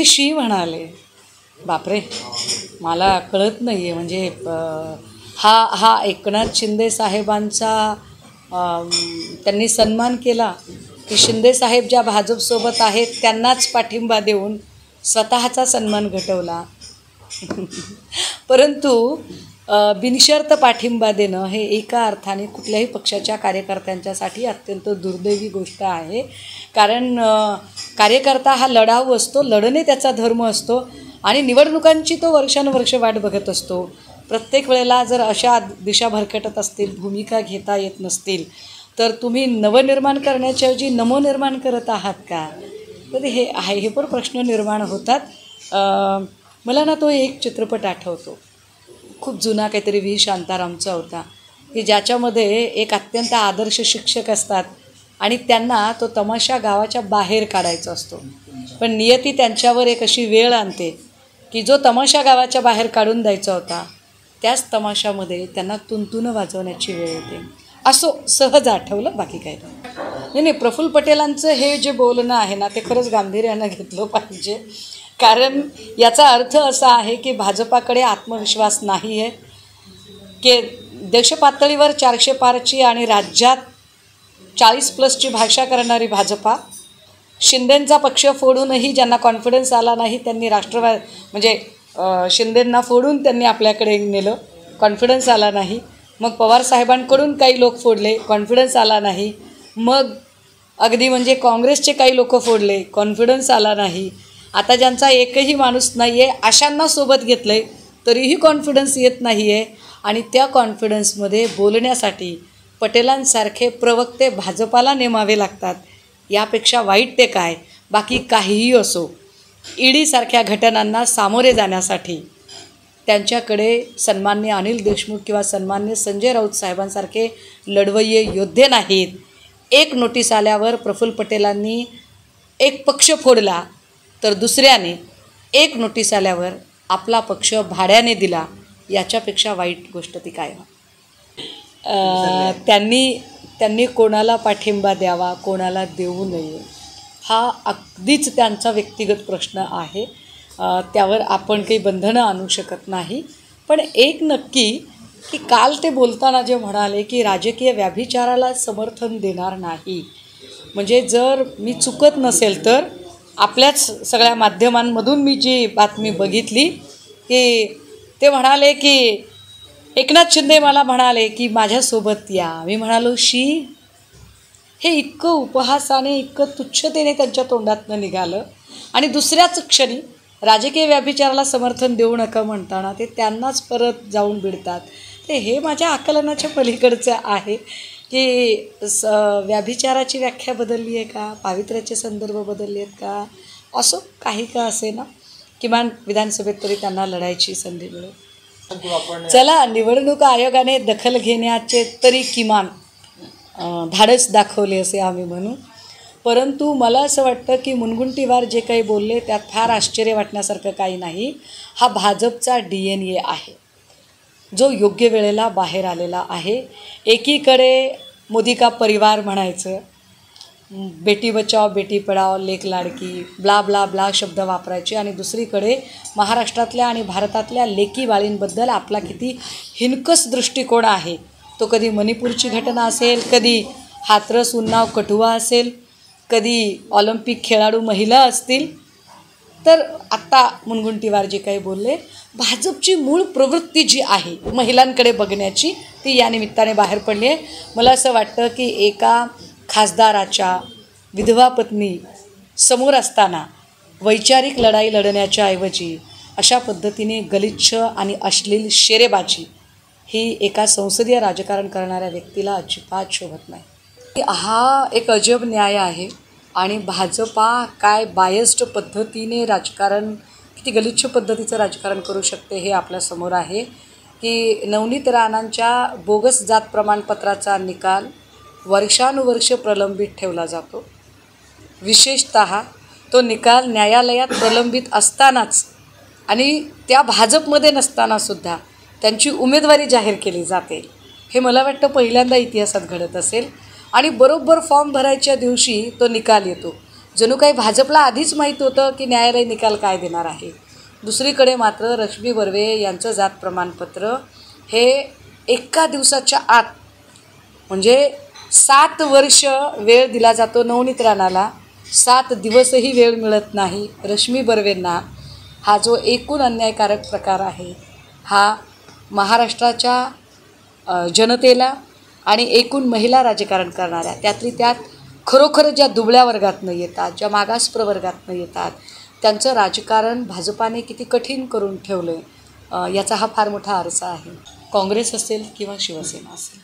शी म्हणाले. बापरे, मला कळत नाही आहे. म्हणजे हा एकनाथ शिंदे साहेबांचा त्यांनी सन्मान केला की शिंदे साहेब ज्या भाजपसोबत आहेत त्यांनाच पाठिंबा देऊन स्वतःचा सन्मान घटवला. परंतु बिनशर्त पाठिंबा देणं हे एका अर्थाने कुठल्याही पक्षाच्या कार्यकर्त्यांच्यासाठी अत्यंत दुर्दैवी गोष्ट आहे. कारण कार्यकर्ता हा लढाऊ असतो, लढणे त्याचा धर्म असतो आणि निवडणुकांची तो वर्षानुवर्ष वाट बघत असतो. प्रत्येक वेळेला जर अशा दिशा भरकटत असतील, भूमिका घेता येत नसतील, तर तुम्ही नवनिर्माण करण्याच्या ऐवजी नमोनिर्माण करत आहात का? तर हे पण प्रश्न निर्माण होतात. मला ना तो एक चित्रपट आठवतो, खूप जुना, काहीतरी व्ही शांतारामचा होता, की ज्याच्यामध्ये एक अत्यंत आदर्श शिक्षक असतात आणि त्यांना तो तमाशा गावाच्या बाहेर काढायचा असतो. पण नियती त्यांच्यावर एक अशी वेळ आणते की जो तमाशा गावाच्या बाहेर काढून द्यायचा होता त्याच तमाशामध्ये त्यांना तुंतुनं वाजवण्याची वेळ येते. असो, सहज आठवलं, बाकी काही नाही. प्रफुल्ल पटेलांचं हे जे बोलणं आहे ना, ते खरंच गांभीर्यानं घेतलं पाहिजे. कारण याचा अर्थ असा आहे की भाजपाकडे आत्मविश्वास नाही आहे, की देशपातळीवर 400 पारची आणि राज्यात 40+ भाषा करणारी भाजपा, शिंदेंचा पक्ष फोडूनही ज्यांना कॉन्फिडन्स आला नाही त्यांनी म्हणजे शिंदेंना फोडून त्यांनी आपल्याकडे नेलं, कॉन्फिडन्स आला नाही. मग पवारसाहेबांकडून काही लोक फोडले, कॉन्फिडन्स आला नाही. मग अगदी म्हणजे काँग्रेसचे काही लोक फोडले, कॉन्फिडन्स आला नाही. आता ज्यांचा एकही माणूस नाही आहे अशांना सोबत घेतलं आहे तरीही कॉन्फिडन्स येत नाही आहे. आणि त्या कॉन्फिडन्समध्ये बोलण्यासाठी पटेलांसारखे प्रवक्ते भाजपाला नेमावे लागतात. यापेक्षा वाईट ते काय? बाकी काहीही असो, ईडीसारख्या घटनांना सामोरे जाण्यासाठी त्यांच्याकडे सन्माननीय अनिल देशमुख किंवा सन्माननीय संजय राऊत साहेबांसारखे लढवय्ये योद्धे नाहीत. एक नोटीस आल्यावर प्रफुल्ल पटेलांनी एक पक्ष फोडला, तर दुसऱ्याने एक नोटीस आल्यावर आपला पक्ष भाड्याने दिला. याच्यापेक्षा वाईट गोष्ट ती काय? त्यांनी कोणाला पाठिंबा द्यावा, कोणाला देऊ नये, हा अगदीच त्यांचा व्यक्तिगत प्रश्न आहे. त्यावर आपण काही बंधनं आणू शकत नाही. पण एक नक्की की काल ते बोलताना जे म्हणाले की राजकीय व्याभिचाराला समर्थन देणार नाही, म्हणजे जर मी चुकत नसेल तर आपल्याच सगळ्या माध्यमांमधून मी जी बातमी बघितली की ते म्हणाले की एकनाथ शिंदे मला म्हणाले की माझ्यासोबत या. मी म्हणालो शी, हे इतकं उपहासाने, इतकं तुच्छतेने त्यांच्या तोंडातनं निघालं. आणि दुसऱ्याच क्षणी राजकीय व्याभिचाराला समर्थन देऊ नका म्हणताना ते त्यांनाच परत जाऊन भिडतात. हे माझ्या आकलनाच्या पलीकडचं आहे की व्याभिचाराची व्याख्या बदलली आहे का, पावित्र्याचे संदर्भ बदलले आहेत का, असो काही का असे ना, किमान विधानसभेत तरी त्यांना लढायची संधी मिळेल. चला, निवडणूक आयोगाने दखल घेण्याचे तरी किमान धाडस दाखवले असे आम्ही म्हणू. परंतु मला असं वाटतं की मुनगुंटीवार जे काही बोलले त्यात फार आश्चर्य वाटण्यासारखं काही नाही. हा भाजपचा DNA आहे जो योग्य वेळेला बाहेर आलेला आहे. एकीकडे मोदी का परिवार म्हणायचं, बेटी बचाओ बेटी पढाओ, लेक लाडकी, ब्ला ब्ला ब्ला शब्द वापरायचे, आणि दुसरीकडे महाराष्ट्रातल्या आणि भारतातल्या लेकी बाळींबद्दल आपला किती हिणकस दृष्टिकोन आहे. तो कधी मणिपूरची घटना असेल, कधी हाथरस उन्नाव कठुआ असेल, कधी ऑलिम्पिक खेळाडू महिला असतील. तर आत्ता मुनगुंटीवार जे काही बोलले, भाजपची मूळ प्रवृत्ती जी आहे महिलांकडे बघण्याची, ती या निमित्ताने बाहेर पडली आहे. मला असं वाटतं की एका खासदाराच्या विधवा पत्नी समोर असताना वैचारिक लढाई लढण्याच्या ऐवजी अशा पद्धतीने गलिच्छ आणि अश्लील शेरेबाजी ही एका संसदीय राजकारण करणाऱ्या व्यक्तीला अजिबात शोभत नाही. हा एक अजब न्याय आहे. आणि भाजपा काय बायस्ड पद्धतीने राजकारण, किती गलिच्छ पद्धतीचं राजकारण करू शकते हे आपल्यासमोर आहे. की नवनीत राणांच्या बोगस जात प्रमाणपत्राचा निकाल वर्षानुवर्ष प्रलंबित ठेवला जातो. विशेषतः तो निकाल न्यायालयात प्रलंबित असतानाच आणि त्या भाजपमध्ये नसतानासुद्धा त्यांची उमेदवारी जाहीर केली जाते. हे मला वाटतं पहिल्यांदा इतिहासात घडत असेल. आणि बरोबर फॉर्म भरायच्या दिवशी तो निकाल येतो. जणू काही भाजपला आधीच माहीत होतं की न्यायालय निकाल काय देणार आहे. दुसरीकडे मात्र रश्मी बर्वे यांचं जात प्रमाणपत्र हे एका दिवसाच्या आत, म्हणजे 7 वर्ष वेळ दिला जातो. नवनीत राणाला 7 दिवसही वेळ मिळत नाही. रश्मी बर्वेंना हा जो एकूण अन्यायकारक प्रकार आहे हा महाराष्ट्राच्या जनतेला आणि एकूण महिला राजकारण करणाऱ्या, त्यातली त्यात खरोखर ज्या दुबळ्या वर्गातनं येतात, ज्या मागास प्रवर्गातनं येतात, त्यांचं राजकारण भाजपाने किती कठीण करून ठेवलं आहे याचा हा फार मोठा आरसा आहे. काँग्रेस असेल किंवा शिवसेना असेल,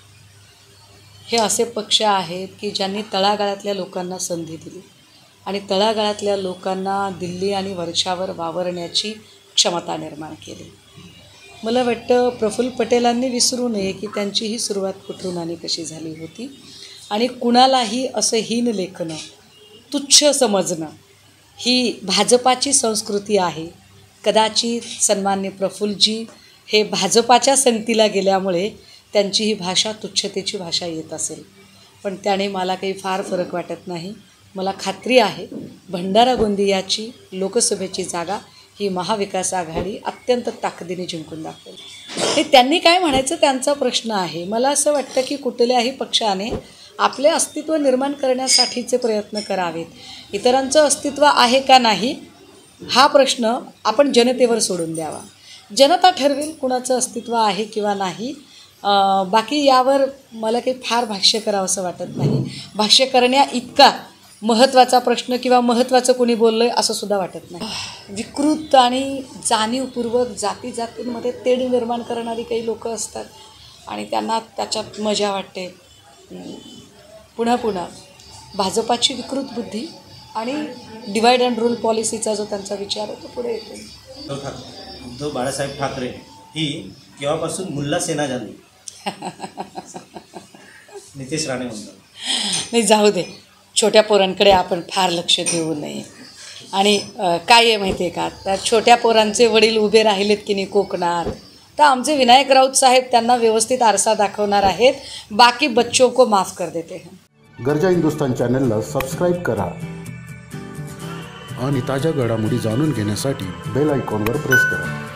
हे असे पक्ष आहेत की ज्यांनी तळागाळातल्या लोकांना संधी दिली आणि तळागाळातल्या लोकांना दिल्ली आणि वर्षावर वावरण्याची क्षमता निर्माण केली. मला वाटतं प्रफुल्ल पटेलांनी विसरू नये की त्यांची ही सुरुवात कुठून आणि कशी झाली होती आणि कुणालाही असं हीन लेखणं, तुच्छ समजणं ही भाजपाची संस्कृती आहे. कदाचित सन्मान्य प्रफुल्लजी हे भाजपाच्या संगतीला गेल्यामुळे त्यांची ही भाषा तुच्छतेची भाषा येत असेल, पण त्याने मला काही फार फरक वाटत नाही. मला खात्री आहे भंडारा गोंदियाची लोकसभेची जागा ही महाविकास आघाडी अत्यंत ताकदीने जिंकून दाखवेल. हे त्यांनी काय म्हणायचं त्यांचा प्रश्न आहे. मला असं वाटतं की कुठल्याही पक्षाने आपले अस्तित्व निर्माण करण्यासाठीचे प्रयत्न करावेत. इतरांचं अस्तित्व आहे का नाही हा प्रश्न आपण जनतेवर सोडून द्यावा. जनता ठरवेल कुणाचं अस्तित्व आहे किंवा नाही. बाकी यावर मला काही फार भाष्य करावं असं वाटत नाही. भाष्य करण्या इतका महत्त्वाचा प्रश्न किंवा महत्त्वाचं कोणी बोललं आहे असं सुद्धा वाटत नाही. विकृत आणि जाणीवपूर्वक जातींमध्ये तेढ निर्माण करणारी काही लोकं असतात आणि त्यांना त्याच्यात मजा वाटते. पुन्हा भाजपाची विकृत बुद्धी आणि डिवाइड अँड रूल पॉलिसीचा जो त्यांचा विचार आहे तो पुढे येतो. उद्धव बाळासाहेब ठाकरे ही केव्हापासून मुल्ला सेना झाली नितेश राणे म्हणतात. नाही, जाऊ दे, छोट्या पोरांकडे आपण फार लक्ष देऊ नये. आणि काय आहे माहिती आहे का, त्या छोट्या पोरांचे वडील उभे राहिलेत की नाही कोकणात, तर आमचे विनायक राऊत साहेब त्यांना व्यवस्थित आरसा दाखवणार आहेत. बाकी बच्चों को माफ कर देते हैं. गर्जा हिंदुस्तान चॅनलला सबस्क्राईब करा आणि ताज्या घडामोडी जाणून घेण्यासाठी बेल आयकॉनवर प्रेस करा.